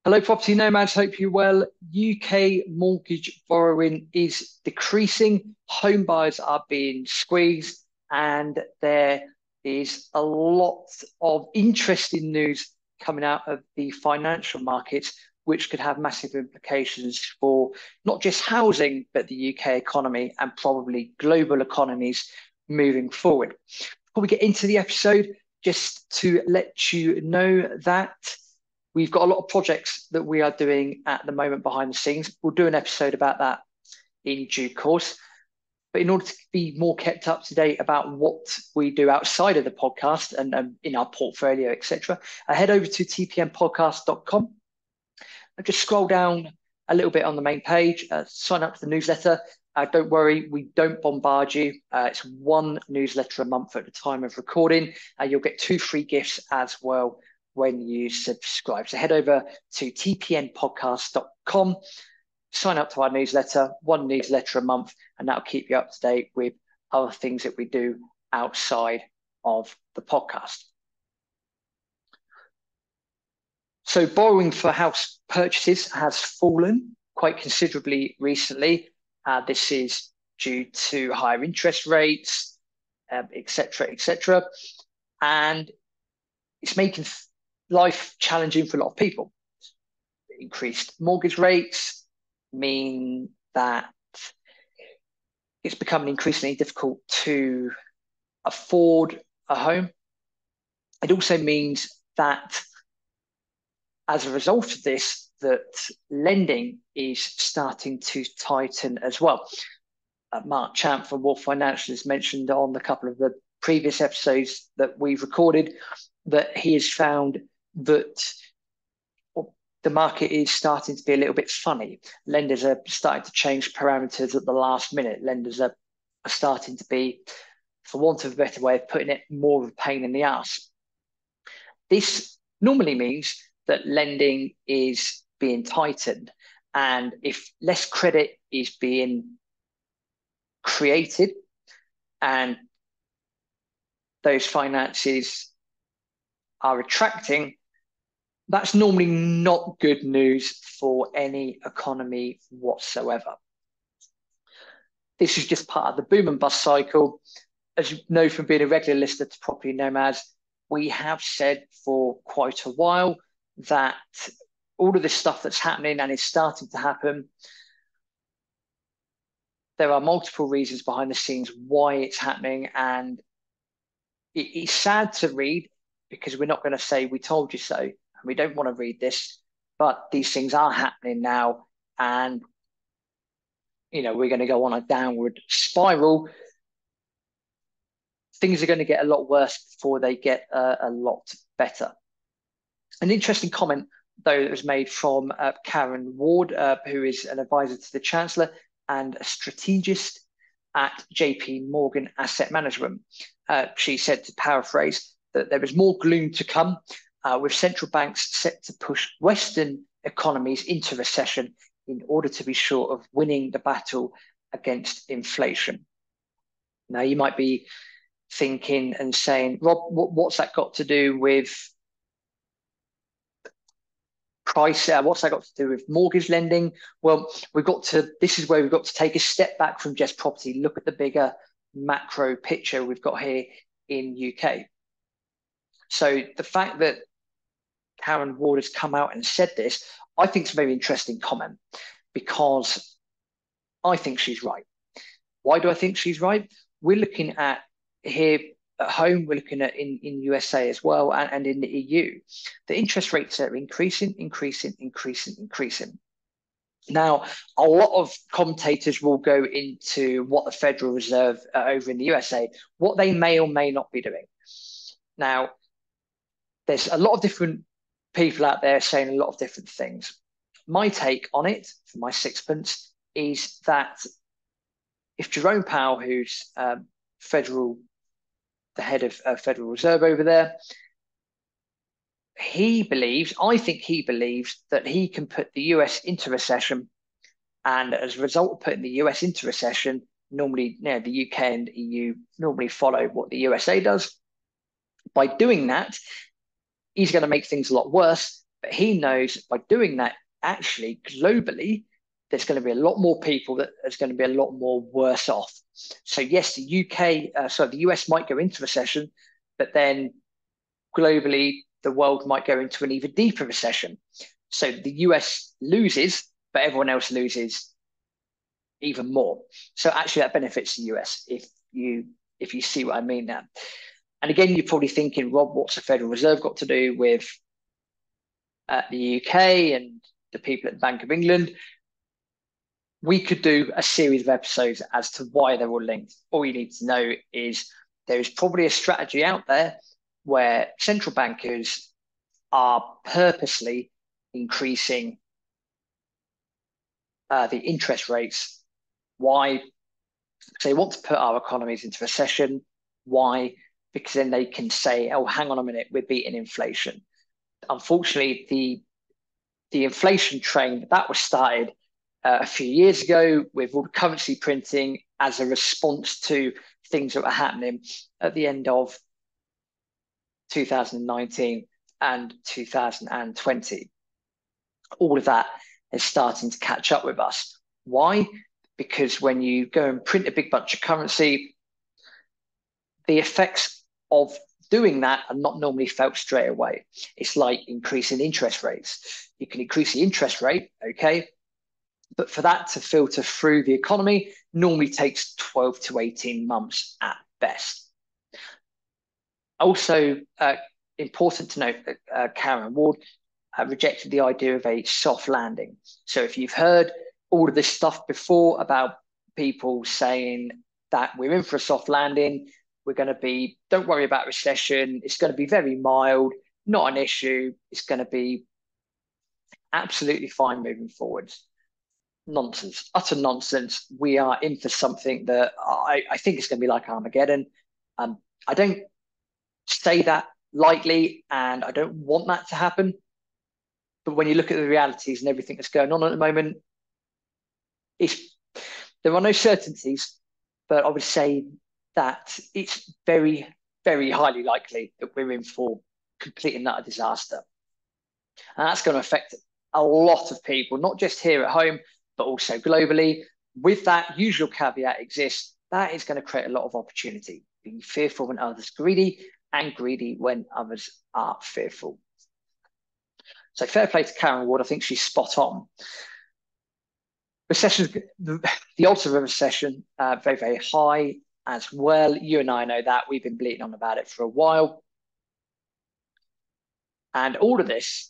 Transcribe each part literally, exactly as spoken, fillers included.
Hello, property nomads. Hope you're well. U K mortgage borrowing is decreasing. Home buyers are being squeezed, and there is a lot of interesting news coming out of the financial markets, which could have massive implications for not just housing, but the U K economy and probably global economies moving forward. Before we get into the episode, just to let you know that we've got a lot of projects that we are doing at the moment behind the scenes. We'll do an episode about that in due course. But in order to be more kept up to date about what we do outside of the podcast and um, in our portfolio, et cetera, I head over to t p n podcast dot com. I just scroll down a little bit on the main page, uh, sign up to the newsletter. Uh, don't worry, we don't bombard you. Uh, it's one newsletter a month at the time of recording. Uh, you'll get two free gifts as well when you subscribe. So head over to t p n podcast dot com, sign up to our newsletter, one newsletter a month, and that'll keep you up to date with other things that we do outside of the podcast. So borrowing for house purchases has fallen quite considerably recently. Uh, this is due to higher interest rates, um, et cetera, et cetera. And it's making life challenging for a lot of people. Increased mortgage rates mean that it's becoming increasingly difficult to afford a home. It also means that as a result of this, that lending is starting to tighten as well. Uh, Mark Champ from Wolf Financial has mentioned on a couple of the previous episodes that we've recorded that he has found that the market is starting to be a little bit funny. Lenders are starting to change parameters at the last minute. Lenders are, are starting to be, for want of a better way of putting it, more of a pain in the ass. This normally means that lending is being tightened. And if less credit is being created and those finances are attracting, that's normally not good news for any economy whatsoever. This is just part of the boom and bust cycle. As you know from being a regular listener to Property Nomads, we have said for quite a while that all of this stuff that's happening and is starting to happen, there are multiple reasons behind the scenes why it's happening, and it, it's sad to read because we're not going to say we told you so, and we don't want to read this, but these things are happening now, and you know we're going to go on a downward spiral. Things are going to get a lot worse before they get uh, a lot better. An interesting comment, though, that was made from uh, Karen Ward, uh, who is an advisor to the Chancellor and a strategist at J P Morgan Asset Management. Uh, she said, to paraphrase, that there is more gloom to come, uh, with central banks set to push Western economies into recession in order to be sure of winning the battle against inflation. Now, you might be thinking and saying, Rob, what, what's that got to do with price? Uh, what's that got to do with mortgage lending? Well, we've got to, this is where we've got to take a step back from just property, look at the bigger macro picture we've got here in U K. So the fact that Karen Ward has come out and said this, I think it's a very interesting comment because I think she's right. Why do I think she's right? We're looking at here at home, we're looking at in, in U S A as well, and, and in the E U. The interest rates are increasing, increasing, increasing, increasing. Now, a lot of commentators will go into what the Federal Reserve uh, over in the U S A, what they may or may not be doing. Now, there's a lot of different people out there saying a lot of different things. My take on it, for my sixpence, is that if Jerome Powell, who's um, federal, the head of uh, Federal Reserve over there, he believes, I think he believes that he can put the U S into recession, and as a result of putting the U S into recession, normally, you know, the U K and E U normally follow what the U S A does. By doing that, he's going to make things a lot worse, But he knows by doing that, actually, globally, there's going to be a lot more people that there's going to be a lot more worse off. So yes, the U K, uh, sorry, the U S might go into recession, but then globally, the world might go into an even deeper recession. So the U S loses, but everyone else loses even more. So actually, that benefits the U S if you if you see what I mean now. And again, you're probably thinking, Rob, what's the Federal Reserve got to do with uh, the U K and the people at the Bank of England? We could do a series of episodes as to why they're all linked. All you need to know is there is probably a strategy out there where central bankers are purposely increasing uh, the interest rates. Why? Because they want to put our economies into recession. Why? Because then they can say, oh, hang on a minute, we're beating inflation. Unfortunately, the the inflation train that was started uh, a few years ago with all the currency printing as a response to things that were happening at the end of two thousand nineteen and two thousand twenty. All of that is starting to catch up with us. Why? Because when you go and print a big bunch of currency, the effects of doing that are not normally felt straight away. It's like increasing interest rates. You can increase the interest rate, okay, but for that to filter through the economy normally takes twelve to eighteen months at best. Also, uh, important to note that uh, Karen Ward uh, rejected the idea of a soft landing. So if you've heard all of this stuff before about people saying that we're in for a soft landing, we're going to be, don't worry about recession, it's going to be very mild, not an issue, it's going to be absolutely fine moving forwards. Nonsense, utter nonsense. We are in for something that I, I think is going to be like Armageddon. Um, I don't say that lightly, and I don't want that to happen. But when you look at the realities and everything that's going on at the moment, it's, there are no certainties, but I would say that it's very, very highly likely that we're in for complete and utter disaster. And that's going to affect a lot of people, not just here at home, but also globally. With that usual caveat exists, that is going to create a lot of opportunity. Being fearful when others are greedy, and greedy when others are fearful. So fair play to Karen Ward. I think she's spot on. Recession, the, the odds of a recession, uh, very, very high as well. You and I know that. We've been bleating on about it for a while. And all of this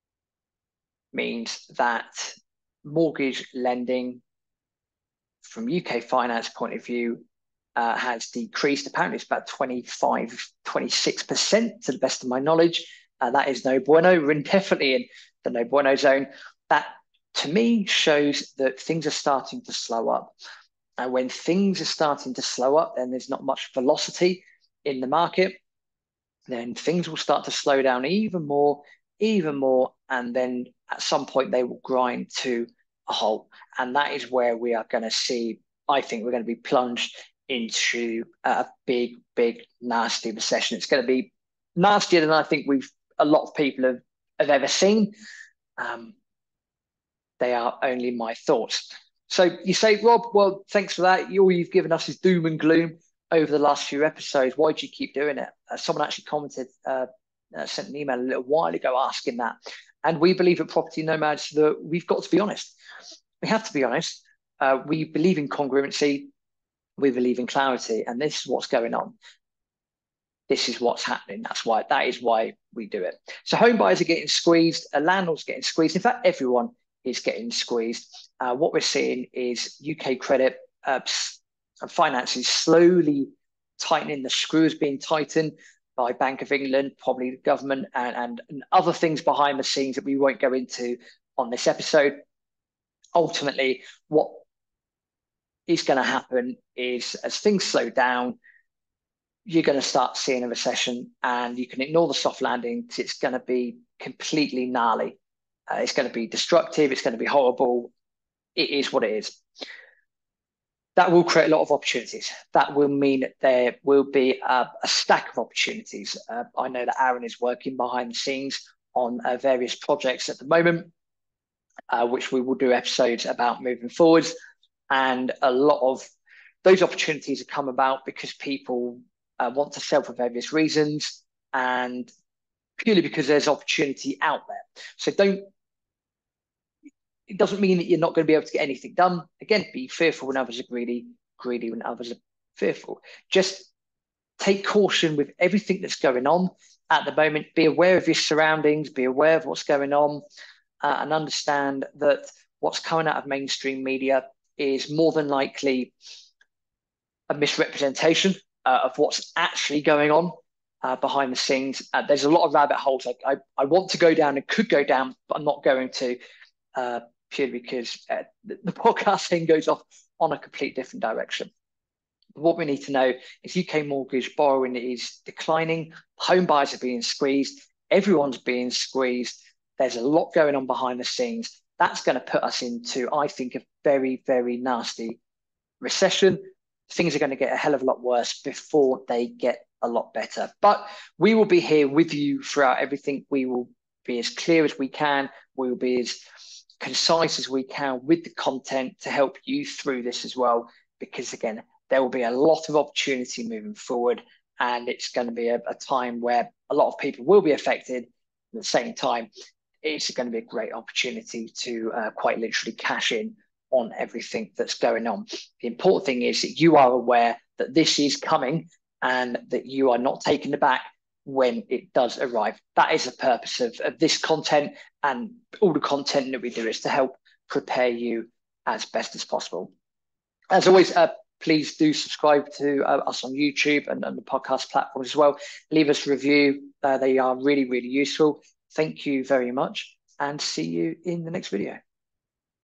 means that mortgage lending from U K finance point of view uh, has decreased. Apparently it's about twenty-five, twenty-six percent to the best of my knowledge. Uh, that is no bueno. We're definitely in the no bueno zone. That to me shows that things are starting to slow up. And when things are starting to slow up, then there's not much velocity in the market. Then things will start to slow down even more, even more. And then at some point they will grind to a halt. And that is where we are going to see, I think we're going to be plunged into a big, big, nasty recession. It's going to be nastier than I think we've, a lot of people have, have ever seen. Um, they are only my thoughts. So you say, Rob, well, thanks for that. All you've given us is doom and gloom over the last few episodes. Why do you keep doing it? Uh, someone actually commented, uh, uh, sent an email a little while ago asking that. And we believe at Property Nomads that we've got to be honest. We have to be honest. Uh, we believe in congruency. We believe in clarity. And this is what's going on. This is what's happening. That's why, that is why we do it. So home buyers are getting squeezed. A landlord's getting squeezed. In fact, everyone is getting squeezed. Uh, what we're seeing is U K credit uh, and finance is slowly tightening. The screw is being tightened by Bank of England, probably the government, and, and, and other things behind the scenes that we won't go into on this episode. Ultimately, what is going to happen is as things slow down, you're going to start seeing a recession, and you can ignore the soft landing because it's going to be completely gnarly. Uh, it's going to be destructive. It's going to be horrible. It is what it is. That will create a lot of opportunities. That will mean there will be a, a stack of opportunities. Uh, I know that Aaron is working behind the scenes on uh, various projects at the moment, uh, which we will do episodes about moving forwards. And a lot of those opportunities have come about because people uh, want to sell for various reasons and purely because there's opportunity out there. So don't, it doesn't mean that you're not going to be able to get anything done. Again, be fearful when others are greedy, greedy when others are fearful. Just take caution with everything that's going on at the moment. Be aware of your surroundings, be aware of what's going on, uh, and understand that what's coming out of mainstream media is more than likely a misrepresentation uh, of what's actually going on uh, behind the scenes. Uh, there's a lot of rabbit holes I, I, I want to go down and could go down, but I'm not going to, uh, purely because uh, the, the podcast thing goes off on a complete different direction. What we need to know is U K mortgage borrowing is declining. Home buyers are being squeezed. Everyone's being squeezed. There's a lot going on behind the scenes. That's going to put us into, I think, a very, very nasty recession. Things are going to get a hell of a lot worse before they get a lot better. But we will be here with you throughout everything. We will be as clear as we can. We will be as concise as we can with the content to help you through this as well. Because again, there will be a lot of opportunity moving forward, and it's going to be a, a time where a lot of people will be affected. At the same time, it's going to be a great opportunity to uh, quite literally cash in on everything that's going on. The important thing is that you are aware that this is coming and that you are not taken aback when it does arrive. That is the purpose of, of this content, and all the content that we do is to help prepare you as best as possible. As always, uh, please do subscribe to uh, us on YouTube and, and the podcast platforms as well. Leave us a review. Uh, they are really, really useful. Thank you very much, and see you in the next video.